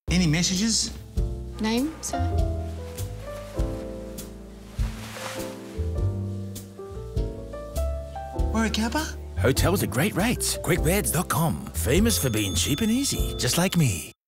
Any messages? Name, sir? Warwick Capper? Hotels at great rates. Quickbeds.com. Famous for being cheap and easy, just like me.